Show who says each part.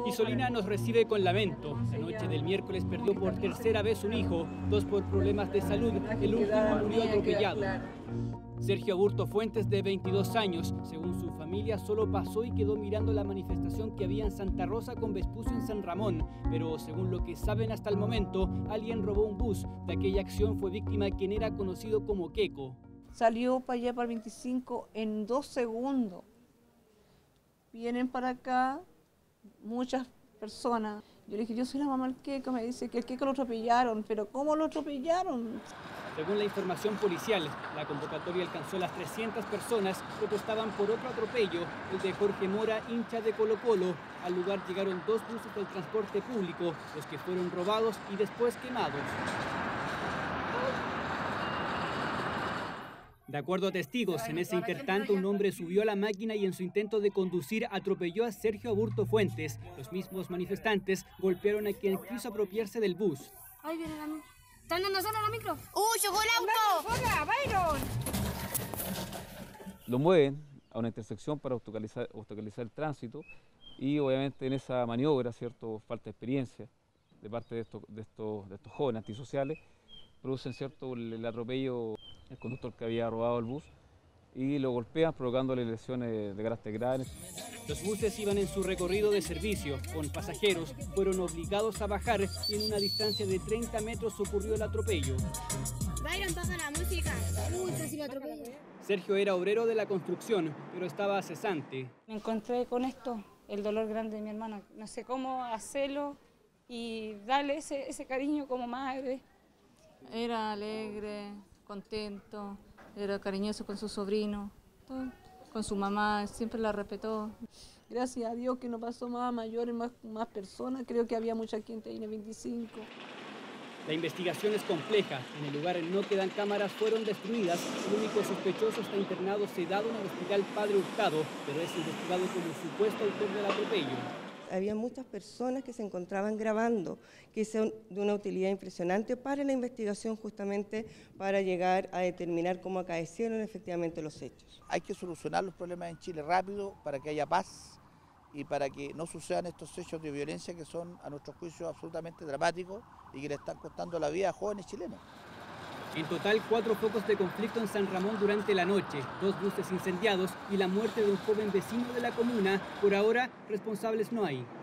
Speaker 1: Isolina nos recibe con lamento. La noche del miércoles perdió por tercera vez un hijo, dos por problemas de salud, el último murió atropellado. Sergio Aburto Fuentes, de 22 años, según su familia, solo pasó y quedó mirando la manifestación que había en Santa Rosa con Vespucio en San Ramón, pero según lo que saben hasta el momento, alguien robó un bus. De aquella acción fue víctima quien era conocido como Queco.
Speaker 2: Salió para allá, para el 25, en 2 segundos. Vienen para acá muchas personas. Yo le dije, yo soy la mamá del Queco. Me dice que el Queco lo atropellaron. ¿Pero cómo lo atropellaron?
Speaker 1: Según la información policial, la convocatoria alcanzó las 300 personas que protestaban por otro atropello, el de Jorge Mora, hincha de Colo-Colo. Al lugar llegaron 2 buses del transporte público, los que fueron robados y después quemados. De acuerdo a testigos, en ese intertanto un hombre subió a la máquina y en su intento de conducir atropelló a Sergio Aburto Fuentes. Los mismos manifestantes golpearon a quien quiso apropiarse del bus.
Speaker 3: Ahí viene la micro. ¿Están dando zona la micro?
Speaker 4: ¡Chocó el auto!
Speaker 3: ¡Byron!
Speaker 5: Lo mueven a una intersección para obstaculizar el tránsito y obviamente en esa maniobra, ¿cierto?, falta de experiencia de parte de estos jóvenes antisociales, producen, ¿cierto?, el atropello al conductor que había robado el bus y lo golpean provocándole lesiones de carácter grave.
Speaker 1: Los buses iban en su recorrido de servicio con pasajeros, fueron obligados a bajar y en una distancia de 30 metros ocurrió el atropello.
Speaker 3: Byron, baja la música. Uy, casi lo atropello.
Speaker 1: Sergio era obrero de la construcción, pero estaba cesante.
Speaker 6: Me encontré con esto, el dolor grande de mi hermana. No sé cómo hacerlo y darle ese cariño como madre.
Speaker 2: Era alegre, contento, era cariñoso con su sobrino, con su mamá, siempre la respetó. Gracias a Dios que no pasó más a mayores, más personas. Creo que había mucha gente ahí en el 25.
Speaker 1: La investigación es compleja. En el lugar no quedan cámaras, fueron destruidas. El único sospechoso está internado sedado en el hospital Padre Hurtado, pero es investigado como supuesto autor del atropello.
Speaker 7: Había muchas personas que se encontraban grabando, que son de una utilidad impresionante para la investigación, justamente para llegar a determinar cómo acaecieron efectivamente los hechos.
Speaker 8: Hay que solucionar los problemas en Chile rápido para que haya paz y para que no sucedan estos hechos de violencia que son, a nuestro juicio, absolutamente dramáticos y que le están costando la vida a jóvenes chilenos.
Speaker 1: En total, 4 focos de conflicto en San Ramón durante la noche, 2 buses incendiados y la muerte de un joven vecino de la comuna. Por ahora, responsables no hay.